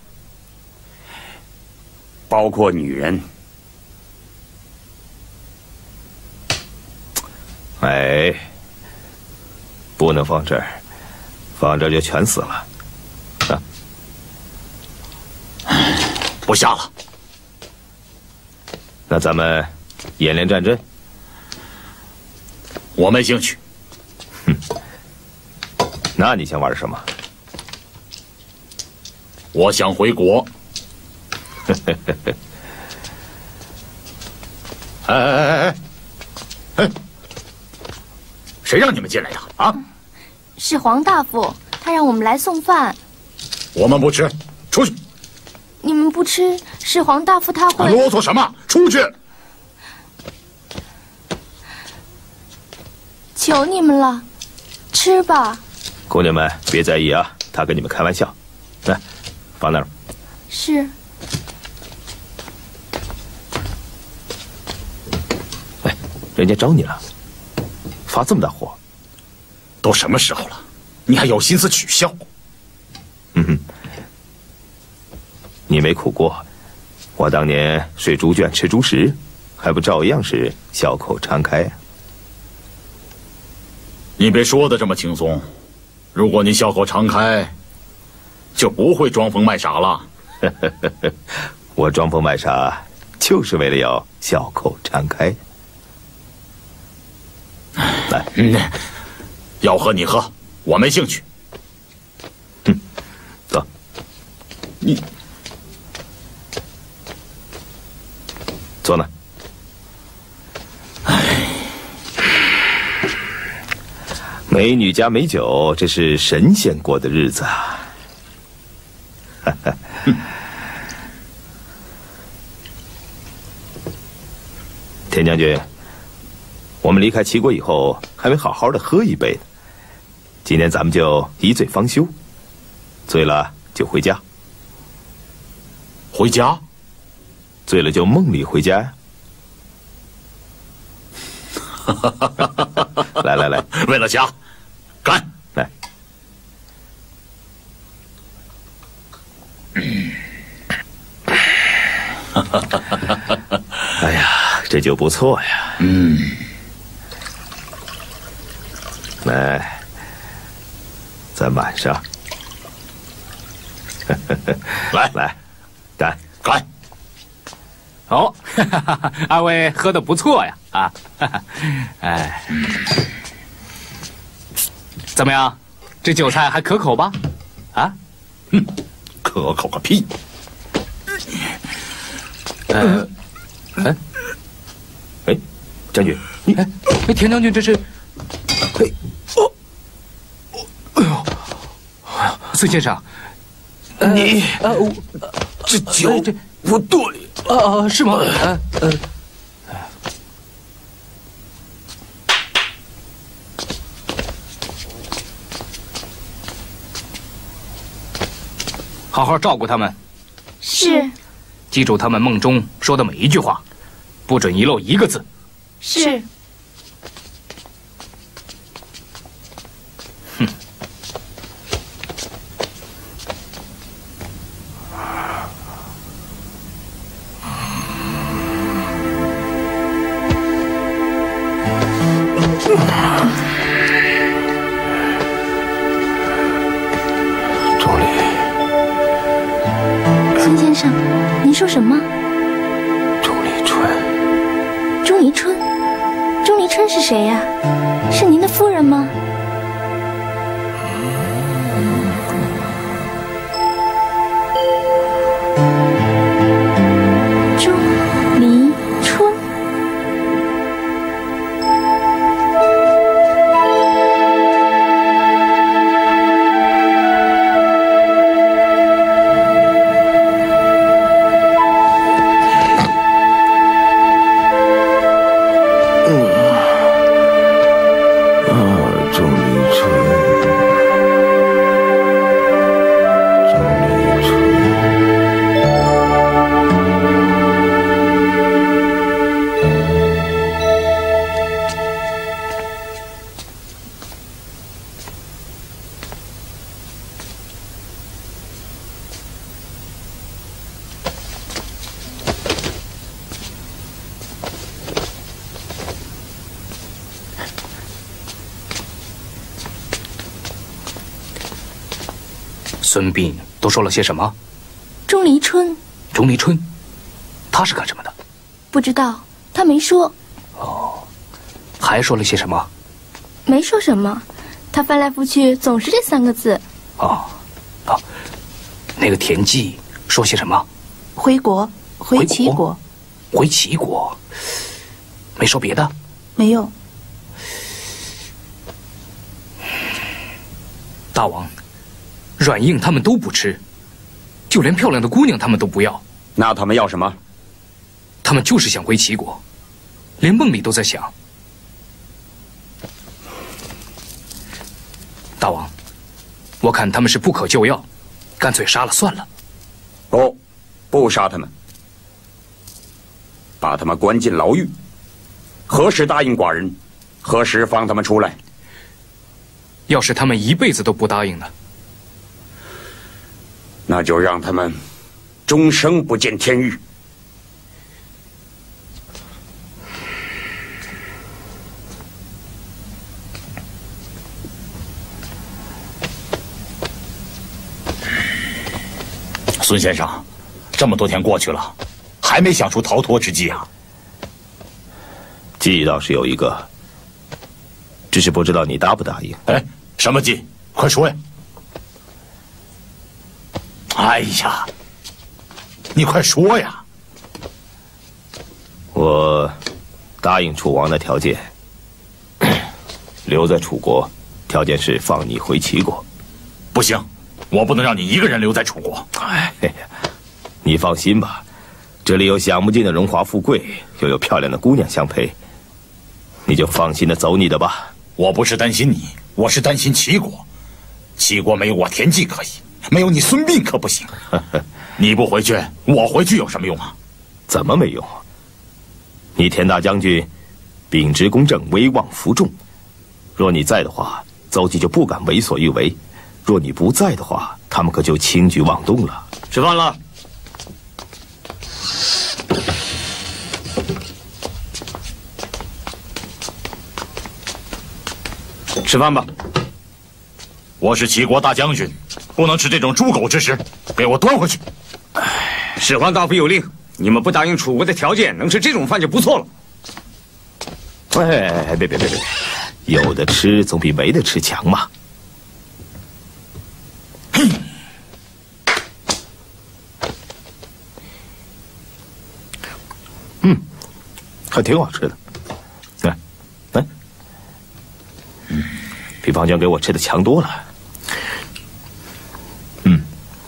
[SPEAKER 5] 包括女人。
[SPEAKER 2] 哎，不能放这儿，放这儿就全死了。啊，
[SPEAKER 1] 不下了。
[SPEAKER 2] 那咱们演练战阵。
[SPEAKER 1] 我没兴趣。
[SPEAKER 2] 哼，那你想玩什么？
[SPEAKER 1] 我想回国。哎哎哎哎哎！谁让你们进来的啊？
[SPEAKER 11] 是黄大夫，他让我们来送饭。
[SPEAKER 1] 我们不吃，出去。
[SPEAKER 11] 你们不吃，始皇大夫他会……
[SPEAKER 1] 啰嗦什么？出去！
[SPEAKER 11] 求你们了，吃吧。
[SPEAKER 2] 姑娘们别在意啊，他跟你们开玩笑。来，放那儿。
[SPEAKER 11] 是。
[SPEAKER 2] 哎，人家找你了，发这么大火，
[SPEAKER 1] 都什么时候了，你还有心思取笑？
[SPEAKER 2] 嗯哼，你没苦过，我当年睡猪圈吃猪食，还不照样是笑口常开啊？
[SPEAKER 1] 你别说的这么轻松，如果你笑口常开，就不会装疯卖傻了。
[SPEAKER 2] 我装疯卖傻，就是为了要笑口常开。来，
[SPEAKER 1] 嗯，要喝你喝，我没兴趣。
[SPEAKER 2] 嗯，走。
[SPEAKER 1] 你
[SPEAKER 2] 坐那。美女加美酒，这是神仙过的日子啊！田将军，我们离开齐国以后，还没好好的喝一杯呢。今天咱们就一醉方休，醉了就回家。
[SPEAKER 1] 回家？
[SPEAKER 2] 醉了就梦里回家呀！来来来，
[SPEAKER 1] 为了家，干！
[SPEAKER 2] 来，哎呀，这酒不错呀。
[SPEAKER 1] 嗯，
[SPEAKER 2] 来，再满上。
[SPEAKER 1] 来
[SPEAKER 2] 来，干
[SPEAKER 1] 干！
[SPEAKER 9] 哦，二位喝得不错呀，啊，哎，怎么样？这酒菜还可口吧？啊，
[SPEAKER 1] 嗯，可口个屁！
[SPEAKER 2] 呃，哎，哎，将军，你
[SPEAKER 9] 哎，哎，田将军这是，哎，哦，哎呦，孙先生，
[SPEAKER 2] 你
[SPEAKER 9] 呃，
[SPEAKER 2] 这酒不对。
[SPEAKER 9] 啊，是吗？呃呃，好好照顾他们。
[SPEAKER 11] 是。
[SPEAKER 9] 记住他们梦中说的每一句话，不准遗漏一个字。
[SPEAKER 11] 是。
[SPEAKER 9] 哼。
[SPEAKER 2] 钟离，
[SPEAKER 11] 孙先生，您说什么？
[SPEAKER 2] 钟离春。
[SPEAKER 11] 钟离春？钟离春是谁呀？是您的夫人吗？钟离春。
[SPEAKER 9] 孙膑都说了些什么？
[SPEAKER 11] 钟离春。
[SPEAKER 9] 钟离春，他是干什么的？
[SPEAKER 11] 不知道，他没说。
[SPEAKER 9] 哦，还说了些什么？
[SPEAKER 11] 没说什么，他翻来覆去总是这三个字。
[SPEAKER 9] 哦，哦，那个田忌说些什么？
[SPEAKER 12] 回国，回齐国，
[SPEAKER 9] 回齐国，没说别的？
[SPEAKER 12] 没有。
[SPEAKER 9] 大王，软硬他们都不吃， 就连漂亮的姑娘他们都不要。
[SPEAKER 5] 那他们要什么？
[SPEAKER 9] 他们就是想回齐国，连梦里都在想。大王，我看他们是不可救药，干脆杀了算了。
[SPEAKER 5] 不，不杀他们，把他们关进牢狱。何时答应寡人？何时放他们出来？
[SPEAKER 9] 要是他们一辈子都不答应呢？
[SPEAKER 5] 那就让他们终生不见天日。
[SPEAKER 1] 孙先生，这么多天过去了，还没想出逃脱之计啊？
[SPEAKER 2] 计倒是有一个，只是不知道你答不答应。
[SPEAKER 1] 哎，什么计？快说呀！哎呀，你快说呀！
[SPEAKER 2] 我答应楚王的条件，留在楚国，条件是放你回齐国。
[SPEAKER 1] 不行，我不能让你一个人留在楚国。
[SPEAKER 2] 哎，你放心吧，这里有享不尽的荣华富贵，又有漂亮的姑娘相陪，你就放心的走你的吧。
[SPEAKER 1] 我不是担心你，我是担心齐国。齐国没有我田忌可以，没有你孙膑可不行。你不回去，我回去有什么用啊？
[SPEAKER 2] 怎么没用啊？你田大将军秉直公正，威望服众，若你在的话，邹忌就不敢为所欲为；若你不在的话，他们可就轻举妄动了。
[SPEAKER 10] 吃饭了。
[SPEAKER 1] 吃饭吧。我是齐国大将军，不能吃这种猪狗之食，给我端回去。
[SPEAKER 7] 始皇大夫有令，你们不答应楚国的条件，能吃这种饭就不错了。
[SPEAKER 2] 哎，别别别别别，有的吃总比没得吃强嘛。嗯，还挺好吃的。来，来，嗯，比庞涓给我吃的强多了。嗯。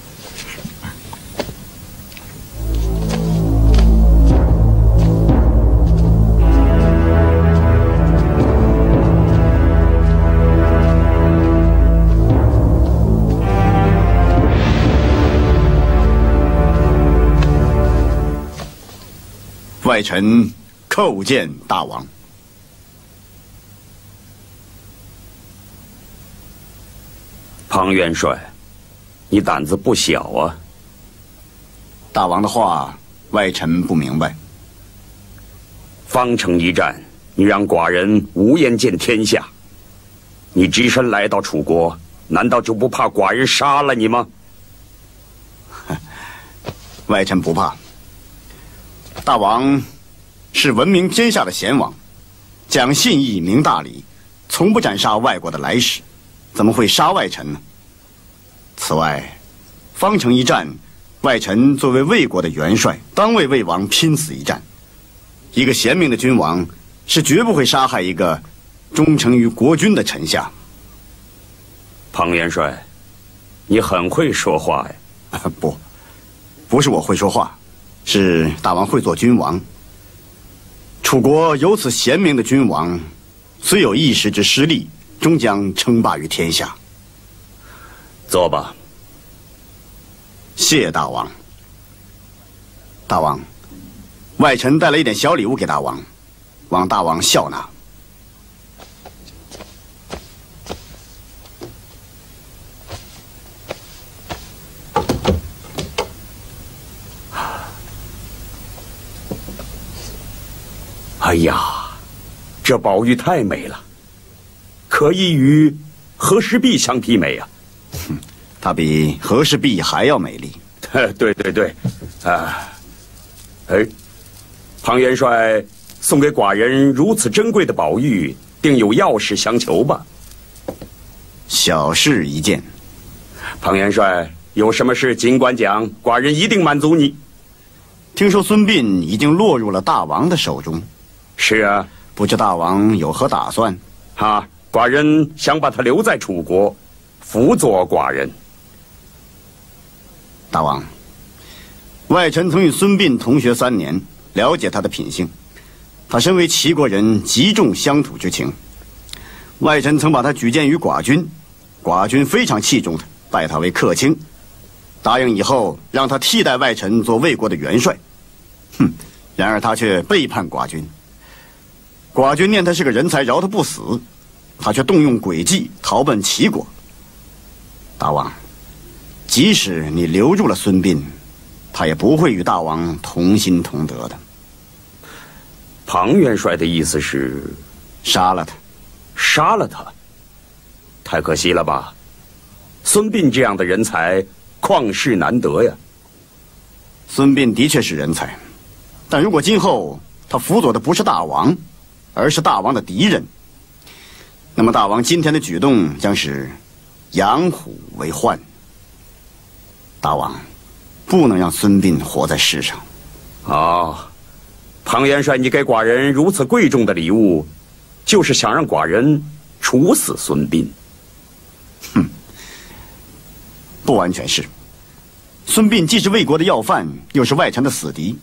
[SPEAKER 10] 外臣叩见大王。
[SPEAKER 5] 庞元帅，你胆子不小啊！
[SPEAKER 10] 大王的话，外臣不明白。
[SPEAKER 5] 方城一战，你让寡人无颜见天下。你只身来到楚国，难道就不怕寡人杀了你吗？
[SPEAKER 10] 外臣不怕。大王是闻名天下的贤王，讲信义、明大礼，从不斩杀外国的来使，怎么会杀外臣呢？此外，方城一战，外臣作为魏国的元帅，当为魏王拼死一战。一个贤明的君王是绝不会杀害一个忠诚于国君的臣下。
[SPEAKER 5] 庞元帅，你很会说话呀！
[SPEAKER 10] 不，不是我会说话，是大王会做君王。楚国有此贤明的君王，虽有一时之失利，终将称霸于天下。
[SPEAKER 5] 坐吧。
[SPEAKER 10] 谢大王。大王，外臣带了一点小礼物给大王，望大王笑纳。
[SPEAKER 5] 哎呀，这宝玉太美了，可以与和氏璧相媲美啊！
[SPEAKER 10] 哼，它比和氏璧还要美丽。
[SPEAKER 5] 对对对，啊，哎，庞元帅送给寡人如此珍贵的宝玉，定有要事相求吧？
[SPEAKER 10] 小事一件。
[SPEAKER 5] 庞元帅有什么事尽管讲，寡人一定满足你。
[SPEAKER 10] 听说孙膑已经落入了大王的手中。
[SPEAKER 5] 是啊，
[SPEAKER 10] 不知大王有何打算？
[SPEAKER 5] 哈，寡人想把他留在楚国，辅佐寡人。
[SPEAKER 10] 大王， 外臣曾与孙膑同学三年，了解他的品性。他身为齐国人，极重乡土之情。外臣曾把他举荐于寡君，寡君非常器重他，拜他为客卿，答应以后让他替代外臣做魏国的元帅。哼！然而他却背叛寡君。寡君念他是个人才，饶他不死，他却动用诡计逃奔齐国。大王，即使你留住了孙膑，他也不会与大王同心同德的。
[SPEAKER 5] 庞元帅的意思是
[SPEAKER 10] 杀了他。
[SPEAKER 5] 杀了他？太可惜了吧！孙膑这样的人才，旷世难得呀。
[SPEAKER 10] 孙膑的确是人才，但如果今后他辅佐的不是大王，而是大王的敌人，那么大王今天的举动将是养虎为患。大王不能让孙膑活在世上。
[SPEAKER 5] 哦，庞元帅，你给寡人如此贵重的礼物，就是想让寡人处死孙膑？
[SPEAKER 10] 哼，不完全是。孙膑既是魏国的要犯，又是外臣的死敌。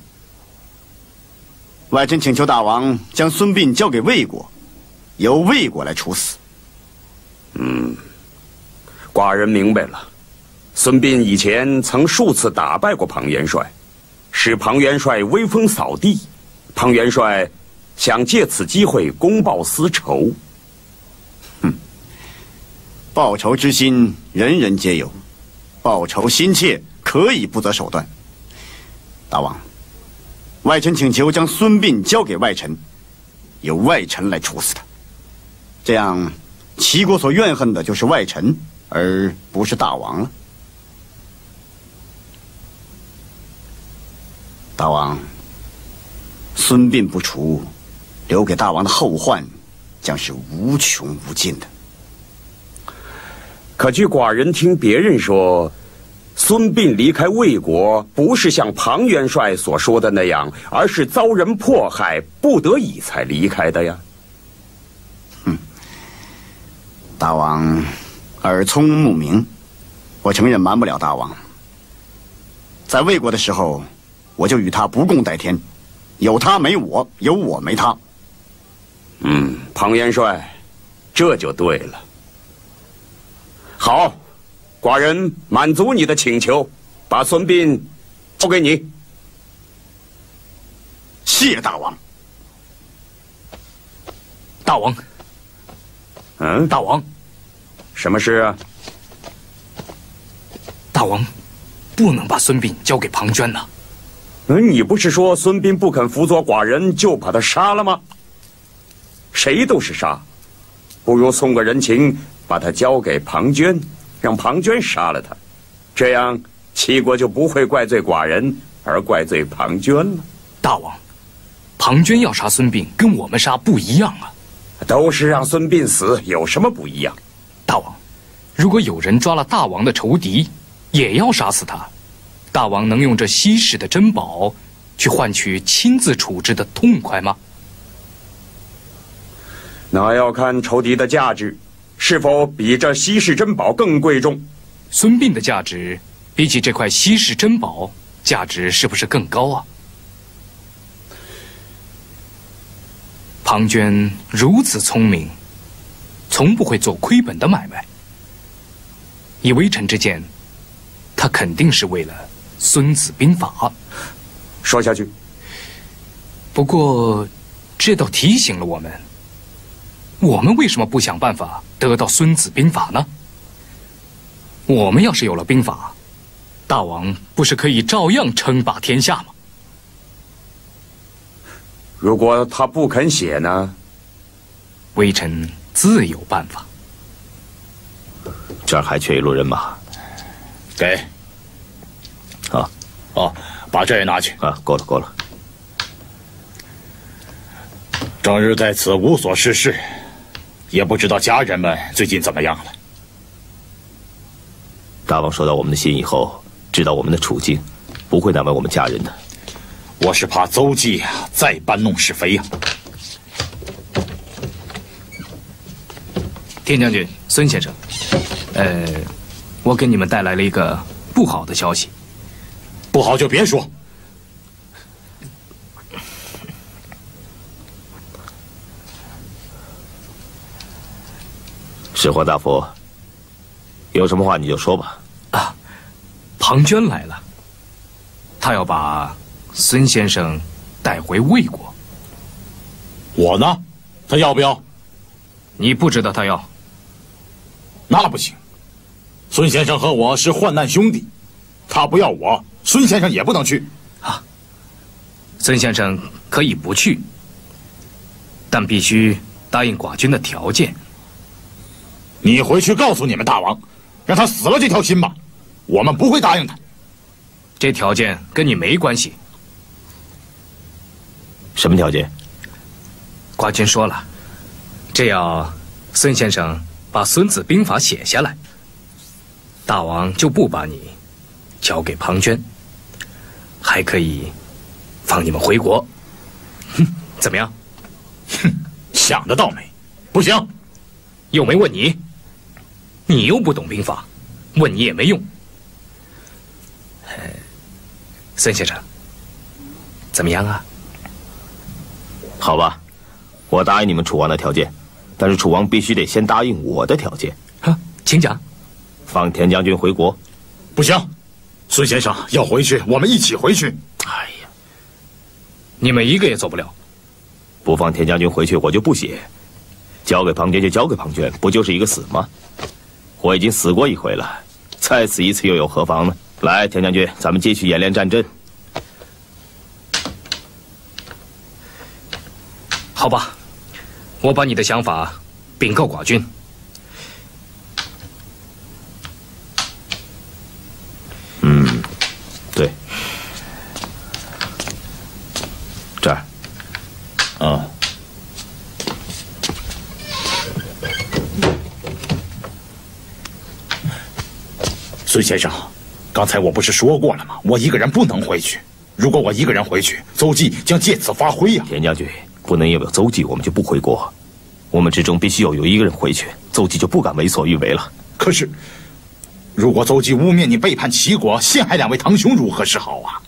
[SPEAKER 10] 外臣请求大王将孙膑交给魏国，由魏国来处死。
[SPEAKER 5] 嗯，寡人明白了。孙膑以前曾数次打败过庞元帅，使庞元帅威风扫地。庞元帅想借此机会公报私仇。
[SPEAKER 10] 哼，报仇之心人人皆有，报仇心切可以不择手段。大王，外臣请求将孙膑交给外臣，由外臣来处死他。这样，齐国所怨恨的就是外臣，而不是大王了。大王，孙膑不除，留给大王的后患将是无穷无尽的。
[SPEAKER 5] 可据寡人听别人说，孙膑离开魏国不是像庞元帅所说的那样，而是遭人迫害，不得已才离开的呀。
[SPEAKER 10] 哼，大王耳聪目明，我承认瞒不了大王。在魏国的时候，我就与他不共戴天，有他没我，有我没他。
[SPEAKER 5] 嗯，庞元帅，这就对了。好，寡人满足你的请求，把孙膑交给你。
[SPEAKER 10] 谢大王。
[SPEAKER 9] 大王。
[SPEAKER 5] 嗯，
[SPEAKER 9] 大王，
[SPEAKER 5] 什么事啊？
[SPEAKER 9] 大王，不能把孙膑交给庞涓呐。
[SPEAKER 5] 嗯，你不是说孙膑不肯辅佐寡人，就把他杀了吗？谁都是杀，不如送个人情，把他交给庞涓，让庞涓杀了他，这样齐国就不会怪罪寡人，而怪罪庞涓了。
[SPEAKER 9] 大王，庞涓要杀孙膑，跟我们杀不一样啊。
[SPEAKER 5] 都是让孙膑死，有什么不一样？
[SPEAKER 9] 大王，如果有人抓了大王的仇敌，也要杀死他。大王能用这稀世的珍宝去换取亲自处置的痛快吗？
[SPEAKER 5] 那要看仇敌的价值是否比这稀世珍宝更贵重。
[SPEAKER 9] 孙膑的价值比起这块稀世珍宝，价值是不是更高啊？庞涓如此聪明，从不会做亏本的买卖。以微臣之见，他肯定是为了孙子兵法。
[SPEAKER 5] 说下去。
[SPEAKER 9] 不过，这倒提醒了我们，我们为什么不想办法得到孙子兵法呢？我们要是有了兵法，大王不是可以照样称霸天下吗？
[SPEAKER 5] 如果他不肯写呢？
[SPEAKER 9] 微臣自有办法。
[SPEAKER 2] 这儿还缺一路人马，
[SPEAKER 1] 给。
[SPEAKER 2] 啊，
[SPEAKER 1] 哦，把这也拿去。
[SPEAKER 2] 啊，够了，够了。
[SPEAKER 1] 整日在此无所事事，也不知道家人们最近怎么样了。
[SPEAKER 2] 大王收到我们的信以后，知道我们的处境，不会难为我们家人的。
[SPEAKER 1] 我是怕邹忌啊再搬弄是非呀、啊。
[SPEAKER 9] 田将军，孙先生，呃，我给你们带来了一个不好的消息。
[SPEAKER 1] 不好就别说。
[SPEAKER 2] 始皇大夫，有什么话你就说吧。
[SPEAKER 9] 啊，庞涓来了，他要把孙先生带回魏国。
[SPEAKER 1] 我呢？他要不要？
[SPEAKER 9] 你不知道他要。
[SPEAKER 1] 那不行，孙先生和我是患难兄弟，他不要我，孙先生也不能去。
[SPEAKER 9] 啊，孙先生可以不去，但必须答应寡君的条件。
[SPEAKER 1] 你回去告诉你们大王，让他死了这条心吧，我们不会答应他。
[SPEAKER 9] 这条件跟你没关系。
[SPEAKER 2] 什么条件？
[SPEAKER 9] 寡君说了，只要孙先生把《孙子兵法》写下来，大王就不把你交给庞涓，还可以放你们回国。哼，怎么样？
[SPEAKER 1] 哼，想得倒美。不行，
[SPEAKER 9] 又没问你，你又不懂兵法，问你也没用。孙先生，怎么样啊？
[SPEAKER 2] 好吧，我答应你们楚王的条件，但是楚王必须得先答应我的条件。
[SPEAKER 9] 啊，请讲。
[SPEAKER 2] 放田将军回国。
[SPEAKER 1] 不行，孙先生要回去，我们一起回去。
[SPEAKER 9] 哎呀，你们一个也走不了。
[SPEAKER 2] 不放田将军回去，我就不写。交给庞涓就交给庞涓，不就是一个死吗？我已经死过一回了，再死一次又有何妨呢？来，田将军，咱们继续演练战阵。
[SPEAKER 9] 好吧，我把你的想法禀告寡君。
[SPEAKER 2] 嗯，对，这儿。
[SPEAKER 1] 啊。孙先生，刚才我不是说过了吗？我一个人不能回去。如果我一个人回去，邹忌将借此发挥呀。
[SPEAKER 2] 田将军，不能因为有邹忌我们就不回国。我们之中必须要有一个人回去，邹忌就不敢为所欲为了。
[SPEAKER 1] 可是，如果邹忌污蔑你背叛齐国，陷害两位堂兄，如何是好啊？